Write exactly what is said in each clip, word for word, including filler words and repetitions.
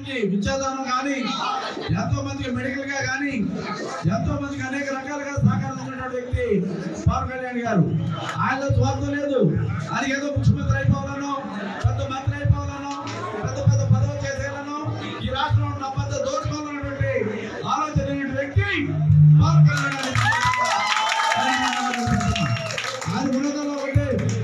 మందికి విద్యాదానం కానీ, ఎంతో మందికి మెడికల్ గా కానీ, ఎంతో మందికి అనేక రకాలుగా సహకరించినటువంటి వ్యక్తి పవన్ కళ్యాణ్ గారు. ఆయనలో స్వార్థం లేదు. ఆయన ఏదో ముఖ్యమంత్రి అయిపోవాలనో, పెద్ద మంత్రి అయిపోవాలనో, పెద్ద పెద్ద పదవులు చేసేయాలనో, ఈ రాష్ట్రంలో ఉన్న పెద్ద దోచుకోవాలన్నటువంటి ఆలోచన వ్యక్తి పవన్ కళ్యాణ్ గారు. ఆయన ఉన్నతలో ఒకటి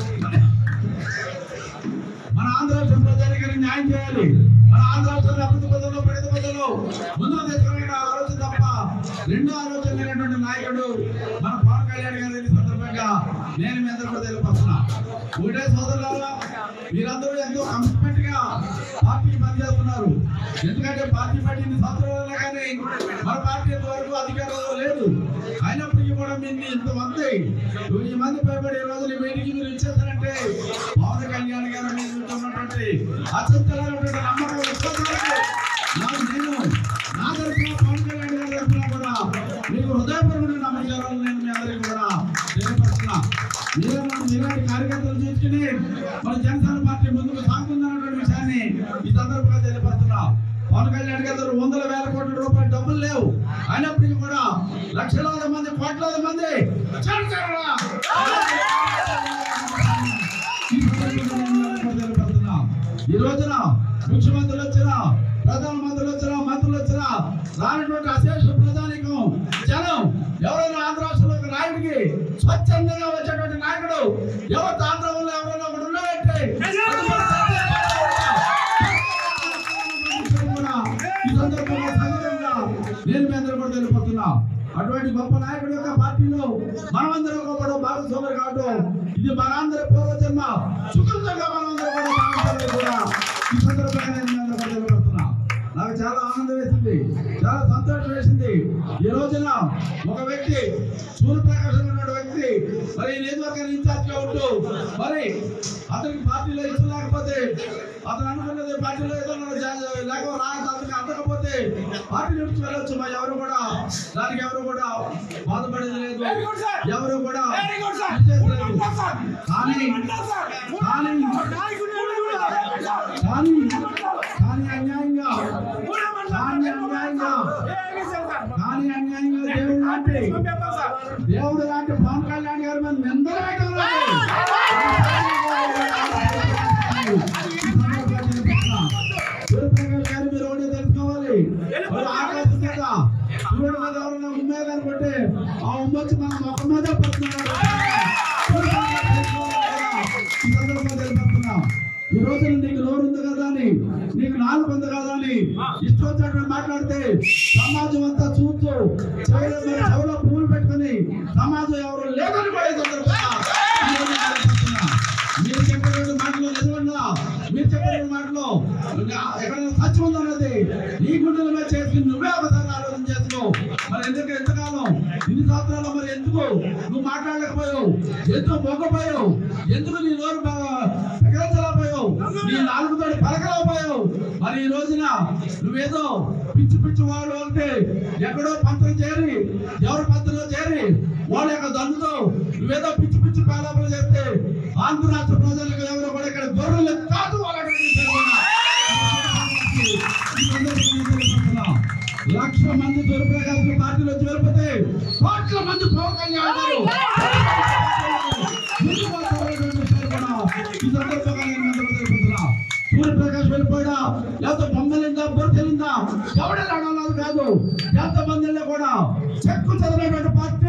మన ఆంధ్ర రాష్ట్ర ప్రజానికి న్యాయం చేయాలి. మన ఆంధ్ర రాష్ట్రాన్ని అభివృద్ధి పదంలో, ప్రగతి పదంలో ముందుకు తెచ్చుకునే ఆలోచన తప్ప రెండో ఆలోచన లేనటువంటి నాయకుడు మన పవన్ కళ్యాణ్ గారు. ఈ సందర్భంగా నేను మీ అందరూ కూడా తెలియపరుస్తున్నా. ఒకటే సోదరులారా, మీరందరూ ఎంతో కమిట్మెంట్ గా పార్టీకి పనిచేస్తున్నారు. ఎందుకంటే పార్టీ పట్టిన సంవత్సరాలు కానీ మన పార్టీ ఇంతవరకు అధికారంలో లేదు. అయినప్పటికీ కూడా మీరు ఇంతమంది వెయ్యి మంది పైబడి ఈ రోజు మీటింగ్ మీరు ఇచ్చేస్తారంటే పవన్ కళ్యాణ్ గారు మీద ఉన్నటువంటి అత్యంతమైనటువంటి నమ్మకం విశ్వాసాలకు నాకు నేను నా తరఫున పవన్ కళ్యాణ్ గారి తరఫున కూడా మీకు హృదయపూర్వక నమ్మకాలను నేను మీ అందరికీ కూడా తెలియపరుస్తున్నా. మీరు ఇలాంటి కార్యకర్తలు చూసుకుని మన జనసేన పార్టీ ముందుకు సాగుతుందన్నటువంటి విషయాన్ని ఈ సందర్భంగా తెలియపరుస్తున్నా. పవన్ కళ్యాణ్ గారు వందల వేల కోట్ల రూపాయలు డబ్బులు లేవు, అయినప్పటికీ కూడా లక్షలాది మంది కోట్లాది మంది ఈ రోజున ముఖ్యమంత్రులు వచ్చినా, ప్రధానమంత్రులు వచ్చినా, మంత్రులు వచ్చినా రానటువంటి అశేష ప్రజానికం జనం ఎవరైనా ఆంధ్ర రాష్ట్రంలో నాయకుడికి స్వచ్ఛందంగా వచ్చేటువంటి నాయకుడు ఎవరు ఆంధ్రంలో ఎవరైనా ఒకటి ఉన్నారంటే ఈ సందర్భంగా సగర్వంగా నేను మీ అందరూ కూడా తెలియపోతున్నా. అటువంటి గొప్ప నాయకుడి యొక్క పార్టీలో మనమందరం కూడా భాగస్వాములు కావడం ఇది మనందరి పూర్వజన్మ సుకృతంగా మనందరూ కూడా భాగస్వాములు కూడా ఈ సందర్భంగా నేను మీ అందరూ కూడా తెలియపడుతున్నా. నాకు చాలా ఆనందం వేసింది, చాలా సంతోషం వేసింది. ఈ రోజున ఒక వ్యక్తి సూర్యప్రకాశం ఉన్న వ్యక్తి మరి నియోజకవర్గాన్ని ఇన్ఛార్జ్ గా ఉంటూ మరి అతనికి పార్టీలో ఇష్టం లేకపోతే, అతను అనుకున్నది పార్టీలో ఏదైనా లేక రాజధానికి అందకపోతే పార్టీ నుంచి వెళ్ళొచ్చు. మరి ఎవరు కూడా దానికి ఎవరు కూడా బాధపడేది లేదు, ఎవరు కూడా కానీ కానీ కానీ అన్యాయంగా కానీ అన్యాయంగా కానీ అన్యాయంగా దేవుడు లాంటి దేవుడు లాంటి పవన్ కళ్యాణ్ గారు మనం ఎందరో సూర్యప్రకాష్ గారు మీరు ఒకటి తెలుసుకోవాలి. ఆకాశం మీద సూర్యుడు మీద ఎవరైనా ఉమ్మేది అనుకుంటే ఆ ఉమ్మొచ్చి మనం ఒక మీద పడుతున్నాం. ఈ రోజున నీకు నోరు ఉంది కదా అని, నీకు నాలుగు ఉంది కదా అని ఇష్టం వచ్చినట్టు మాట్లాడితే సమాజం అంతా చూస్తూ చెవులో పువ్వులు పెట్టుకుని సమాజం ఎవరు లేదని కూడా సందర్భంగా మీరు చెప్పినటువంటి మాటలు నిజమన్నా, మీరు చెప్పిన మాటలు ఎక్కడైనా సత్యం ఉందన్నది నీ గుండెల మీద చేసి నువ్వే ఒకసారి ఆలోచన చేసుకో. మరి ఎందుకు ఎంతకాలం ఇన్ని సంవత్సరాలు మరి ఎందుకు నువ్వు మాట్లాడలేకపోయావు, ఎందుకు మొగ్గపోయావు, ఎందుకు నీ నోరు ప్రకటించలేకపోయావు, నీ నాలుగుతో పలకలేకపోయావు? మరి ఈ రోజున నువ్వేదో పిచ్చి పిచ్చి వాడు అంటే ఎక్కడో పంతులు చేరి ఎవరి పంతులో చేరి వాళ్ళ యొక్క దండుతో నువ్వేదో పిచ్చి పిచ్చి పాలాపలు చేస్తే ఆంధ్ర రాష్ట్ర ప్రజలకు ఎవరో కూడా ఇక్కడ గొర్రెలు కాదు లక్ష మంది సూర్యప్రకాశ్ పార్టీలో చేరిపోతే కోట్ల మంది పవన్ కళ్యాణ్ గారు ఈ సందర్భంగా నేను తెలుపుతున్నా. సూర్యప్రకాష్ వెళ్ళిపోయినా లేకపోతే బొమ్మలిందా బొట్టలిందా ఎవడైనా అడగలేదు కాదు. ఎంతమందిలో కూడా చెక్కు చదివినటువంటి పార్టీ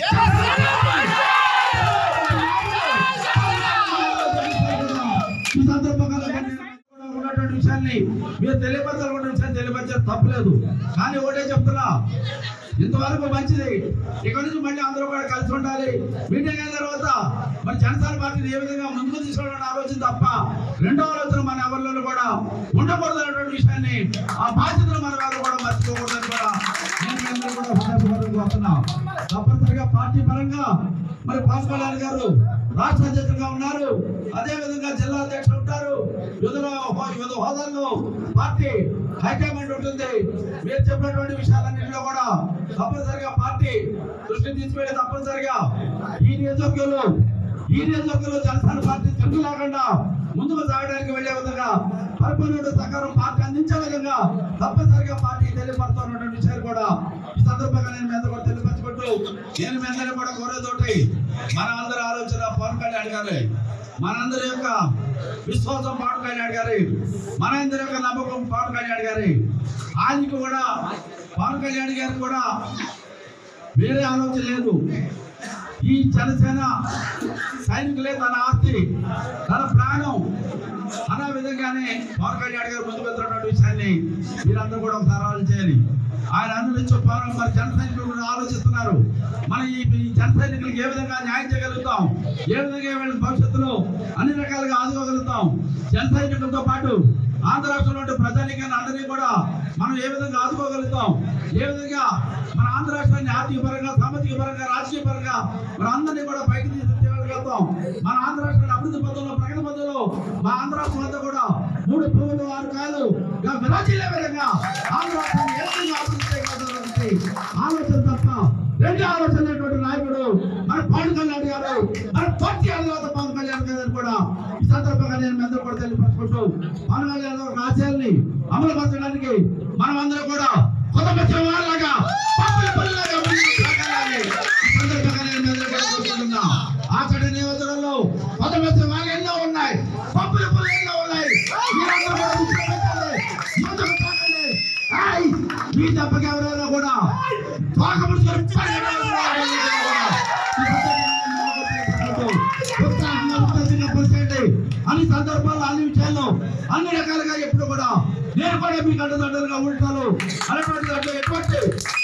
ఈ సందర్భంగా ఉన్నటువంటి విషయాన్ని మీరు తెలియపరచాలన్న విషయాన్ని తెలియపరిచే తప్పలేదు. కానీ ఒకటే చెప్తున్నా, ఇంతవరకు మంచిది. ఇక్కడ నుంచి మళ్ళీ అందరూ కూడా కలిసి ఉండాలి. మీటింగ్ అయిన తర్వాత మరి జనసేన పార్టీని ఏ విధంగా ముందుకు తీసుకోవాలని ఆలోచన తప్ప రెండో ఆలోచన మన ఎవరిలో కూడా ఉండకూడదు అనేటువంటి విషయాన్ని, ఆ బాధ్యతను మనం ఎవరు కూడా మర్చిపోకూడదని కూడా నేను అందరూ కూడా హృదయపూర్వకంగా వస్తున్నాం. తప్పనిసరిగా పార్టీ పరంగా మరి పవన్ కళ్యాణ్ గారు రాష్ట్ర అధ్యక్షులుగా ఉన్నారు, అదే విధంగా జిల్లా అధ్యక్షులు ఉంటారు. వివిధ వివిధ హోదాల్లో పార్టీ హైకమాండ్ ఉంటుంది. మీరు చెప్పినటువంటి విషయాలన్నింటిలో కూడా తప్పనిసరిగా పార్టీ దృష్టి తీసుకెళ్లి తప్పనిసరిగా ఈ నియోజకవర్గంలో ఈ నియోజకవర్గంలో జనసేన పార్టీ తిరుగు లేకుండా ముందుకు సాగడానికి వెళ్లే విధంగా పరిపూర్ణ సహకారం పార్టీ అందించే విధంగా తప్పనిసరిగా పార్టీ తెలియపడుతున్నటువంటి విషయాలు కూడా ఈ సందర్భంగా నేను మీద కూడా తెలియపరచుకుంటూ నేను మీద కూడా కోరేతోటి మన అందరి ఆలోచన పవన్ కళ్యాణ్ గారి మనందరి యొక్క విశ్వాసం పవన్ కళ్యాణ్ గారి మనందరి యొక్క నమ్మకం పవన్ కళ్యాణ్ గారి ఆయనకు కూడా పవన్ కళ్యాణ్ గారికి కూడా వేరే ఆలోచన లేదు. ఈ జనసేన సైనికులే తన ఆస్తి తన ప్రాణం అనే విధంగానే పవన్ కళ్యాణ్ గారు ముందుకు వెళ్తున్నటువంటి విషయాన్ని మీరందరూ కూడా ఒకసారి ఆలోచించాలి. ఆయన అనుభవించే పవన్ మరి జన సైనికులు కూడా ఆలోచిస్తున్నారు. మనం ఈ జన సైనికులకు ఏ విధంగా న్యాయం చేయగలుగుతాం, ఏ విధంగా వీళ్ళ భవిష్యత్తులో అన్ని రకాలుగా ఆదుకోగలుగుతాం, జన సైనికులతో పాటు ఆంధ్ర రాష్ట్రంలో ప్రజానికాన్ని అందరినీ కూడా మనం ఏ విధంగా ఆదుకోగలుగుతాం, ఏ విధంగా మన ఆంధ్ర రాష్ట్రాన్ని ఆర్థిక పరంగా, సామాజిక పరంగా, రాజకీయ పరంగా మన అందరినీ కూడా పైకి తీసుకెళ్ళగలుగుతాం. మన ఆంధ్ర రాష్ట్రాన్ని అభివృద్ధి పథంలో, ప్రగతి పథంలో మా ఆంధ్ర రాష్ట్రం అంతా కూడా మూడు పువ్వులు ఆరు కాయలు విరాజిల్లే విధంగా ఆంధ్ర రాష్ట్రాన్ని ఏ విధంగా అభివృద్ధి చేయగలుగుతారంటే ఆలోచన తప్ప రెండు ఆలోచనటువంటి నాయకుడు మన పవన్ కళ్యాణ్ గారు, మన పార్టీ అధినేత పవన్ కళ్యాణ్ గారు కూడా ఈ సందర్భంగా నేను మీ అందరూ కూడా తెలియపరచుకుంటూ పవన్ కళ్యాణ్ గారి ఆశయాల్ని అమలు పరచడానికి మనం అందరూ కూడా కుటుంబ వాళ్ళగా ఆచరణ నియోజకవర్గంలో కుటుంబ వాళ్ళు ఎన్నో ఉన్నాయి, పప్పుల పుల్లు ఎన్నో ఉన్నాయి. మీ తప్పకి ఎవరైనా కూడా అన్ని సందర్భాలు, అన్ని విషయాల్లో, అన్ని రకాలుగా ఎప్పుడు కూడా నేను కూడా మీకు అండదండలుగా ఉంటాను. అటువంటి దాంట్లో ఎటువంటి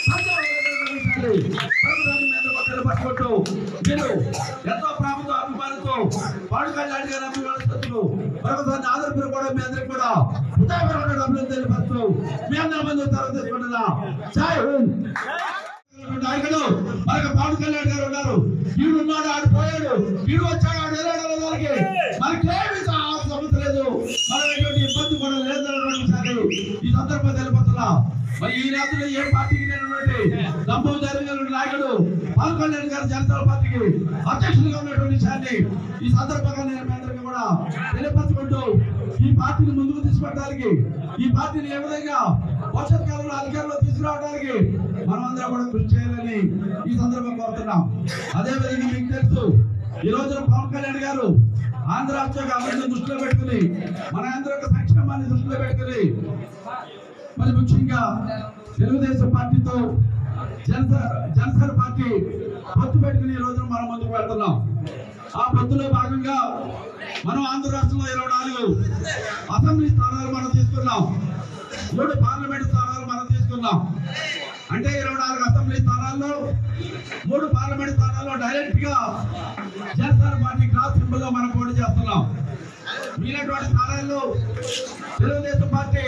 పట్టుకుంటూ మీరు ఎంతో ప్రాముఖ్య అభిమానంతో పవన్ కళ్యాణ్ గారి అభిమానులు మరొకసారి ఆదరణ కూడా మీ అందరికి కూడా హృదయపరమైన అభివృద్ధి తెలియపరుస్తూ మీ అందరి మంది తరగతి తీసుకుంటున్నా. జై హింద్. నాయకుడు మనకు పవన్ కళ్యాణ్ గారు ఉన్నారు. వీడు ఉన్నాడు, ఆడు పోయాడు, వీడు వచ్చాడు, ఆడు వెళ్ళాడు దానికి మనకేమి సమస్య లేదు, మనం ఎటువంటి ఇబ్బంది కూడా లేదన్నటువంటి విషయాన్ని ఈ సందర్భంగా తెలియపరుస్తున్నా. మరి ఈ రాత్రిలో ఏ పార్టీకి లేనటువంటి దమ్ము జరిగిన నాయకుడు పవన్ కళ్యాణ్ గారు జనసేన పార్టీకి అధ్యక్షులుగా ఉన్నటువంటి విషయాన్ని ఈ సందర్భంగా నేను మీ అందరికీ కూడా తెలియపరచుకుంటూ ఈ పార్టీని ముందుకు తీసుకెళ్ళడానికి, ఈ పార్టీని ఏ విధంగా భవిష్యత్ కాలంలో అధికారంలో తీసుకురావడానికి మనం అందరం కూడా కృషి చేయాలని ఈ సందర్భంగా కోరుతున్నాం. అదేవిధంగా మీకు తెలుసు, ఈ రోజున పవన్ కళ్యాణ్ గారు ఆంధ్ర రాష్ట్ర అభివృద్ధిని దృష్టిలో పెట్టుకుని, మన అందరి యొక్క సంక్షేమాన్ని దృష్టిలో పెట్టుకుని, మరి ముఖ్యంగా తెలుగుదేశం పార్టీతో జనసేన జనసేన పార్టీ పొత్తు పెట్టుకుని ఈ రోజున మనం ముందుకు వెళ్తున్నాం. ఆ పొత్తులో భాగంగా మనం ఆంధ్ర రాష్ట్రంలో ఇరవై నాలుగు అసెంబ్లీ స్థానాలు మనం తీసుకున్నాం, మూడు పార్లమెంట్ స్థానాలు మనం తీసుకున్నాం. అంటే ఇరవై నాలుగు అసెంబ్లీ స్థానాల్లో మూడు పార్లమెంట్ స్థానాల్లో డైరెక్ట్ గా జనసేన పార్టీ క్రాస్ సింబల్ లో మనం పోటీ చేస్తున్నాం. మిగిలినటువంటి స్థానాల్లో తెలుగుదేశం పార్టీ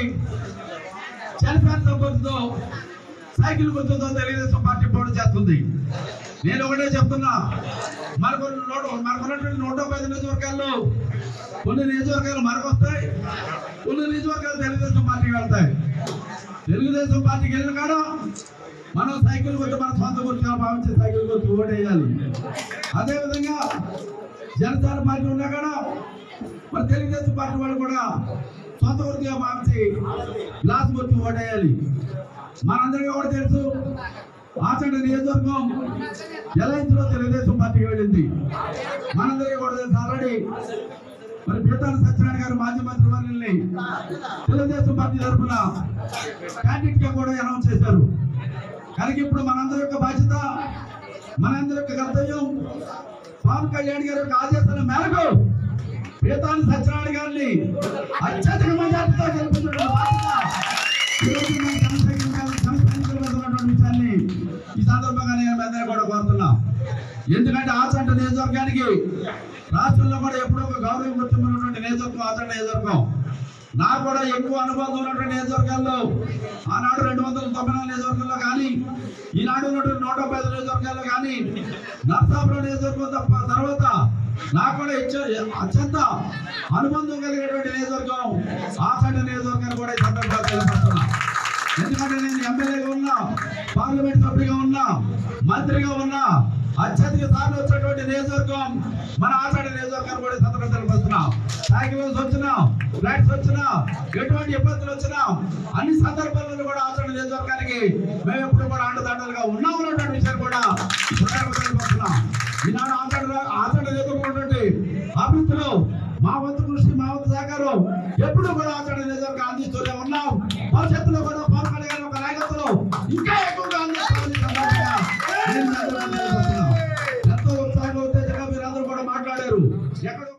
జనసేన గుర్తుతో, సైకిల్ గుర్తుతో తెలుగుదేశం పార్టీ పోటీ చేస్తుంది. నేను ఒకటే చెప్తున్నా, మనకు మనకున్నటువంటి నూట పది నియోజకవర్గాల్లో కొన్ని నియోజకవర్గాలు మనకు వస్తాయి, కొన్ని నియోజకవర్గాలు తెలుగుదేశం పార్టీకి వెళ్తాయి. తెలుగుదేశం పార్టీకి వెళ్ళిన కాడ మనం సైకిల్ గుర్తు మన సొంత గుర్తుగా భావించే సైకిల్ గుర్తు ఓటు వేయాలి. అదేవిధంగా జనసేన పార్టీ ఉన్నా కాడ మరి తెలుగుదేశం పార్టీ వాళ్ళు కూడా సొంత గుర్తుగా భావించి గ్లాస్ గుర్తు ఓటు వేయాలి. మనందరికీ కూడా తెలుసు, ఆచండ నియోజకవర్గం ఎలయన్స్ లో తెలుగుదేశం పార్టీకి వెళ్ళింది. మనందరికీ కూడా తెలుసు ఆల్రెడీ మరి పీతాల సత్యనారాయణ గారు మాజీ మంత్రి వర్యుల్ని తెలుగుదేశం పార్టీ తరఫున క్యాండిడేట్ గా కూడా అనౌన్స్ చేశారు. కనుక ఇప్పుడు మనందరి యొక్క బాధ్యత, మనందరి యొక్క కర్తవ్యం పవన్ కళ్యాణ్ గారి యొక్క ఆదేశాల మేరకు పీతాల సత్యనారాయణ గారిని అత్యధిక మెజార్టీతో గెలిపించడం బాధ్యత విషయాన్ని ఈ సందర్భంగా నేను అందరూ కూడా కోరుతున్నా. ఎందుకంటే ఆచంట నియోజకవర్గానికి రాష్ట్రంలో కూడా ఎప్పుడో ఒక గౌరవ గుర్తింపు ఉన్నటువంటి నియోజకవర్గం ఆచంట నియోజకవర్గం. నాకు కూడా ఎక్కువ అనుభవం ఉన్నటువంటి నియోజకవర్గాల్లో ఆనాడు రెండు వందల తొంభై నాలుగు నియోజకవర్గాల్లో కానీ, ఈనాడు ఉన్నటువంటి నూట ముప్పై ఐదు నియోజకవర్గాల్లో కానీ, నర్సాపురం నియోజకవర్గం తర్వాత నాకు కూడా ఇచ్చే అత్యంత అనుబంధం కలిగినటువంటి నియోజకవర్గం ఆచంట నియోజకవర్గాన్ని కూడా ఈ సందర్భంగా తెలియపరుస్తున్నా. ఎందుకంటే నేను ఎమ్మెల్యేగా ఉన్నా, పార్లమెంట్ సభ్యుడిగా ఉన్నా, మంత్రిగా ఉన్నా, అత్యధిక సార్లు వచ్చినటువంటి నియోజకవర్గం మన ఆచార్య నియోజకవర్గాన్ని కూడా సందర్భంగా తెలియపరుస్తున్నాం. సైకిల్స్ వచ్చినా ఫ్లైట్స్ వచ్చినా ఎటువంటి ఇబ్బందులు వచ్చినా అన్ని సందర్భాల్లో కూడా ఆచార్య నియోజకవర్గానికి మేము ఎప్పుడు కూడా అండదండలుగా ఉన్నాం అన్నటువంటి విషయాన్ని కూడా తెలియపరుస్తున్నాం. ఈనాడు ఆచార్య ఆచార్య నియోజకవర్గం అభివృద్ధిలో మా వంతు కృషి మా వంతు సహకారం ఎప్పుడు కూడా ఆచార్య నియోజకవర్గం అందిస్తూనే ఉన్నాం. భవిష్యత్తులో కూడా పవన్ కళ్యాణ్ ఒక నాయకత్వంలో ఇంకా ఎక్కువగా అందిస్తామని సందర్భంగా ఎంతో ఉత్సాహంగా ఉత్తేజంగా మీరు అందరూ కూడా మాట్లాడారు. ఎక్కడ